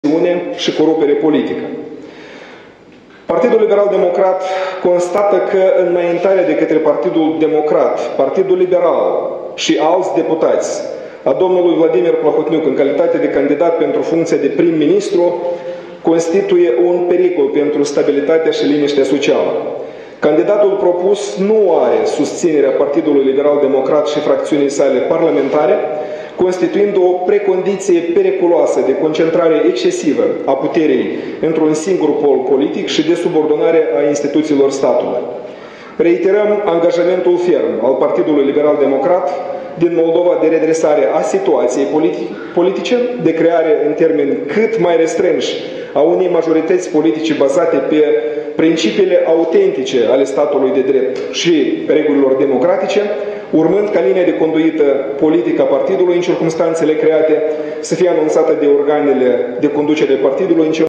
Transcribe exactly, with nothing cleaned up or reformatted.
și corupere politică. Partidul Liberal Democrat constată că înaintarea de către Partidul Democrat, Partidul Liberal și alți deputați a domnului Vladimir Plahotniuc în calitate de candidat pentru funcția de prim-ministru constituie un pericol pentru stabilitatea și liniștea socială. Candidatul propus nu are susținerea Partidului Liberal Democrat și fracțiunii sale parlamentare, constituind o precondiție periculoasă de concentrare excesivă a puterii într-un singur pol politic și de subordonare a instituțiilor statului. Reiterăm angajamentul ferm al Partidului Liberal Democrat din Moldova de redresare a situației politice, de creare în termeni cât mai restrânși a unei majorități politice bazate pe principiile autentice ale statului de drept și regulilor democratice, urmând ca linia de conduită politică a partidului în circumstanțele create să fie anunțată de organele de conducere a partidului în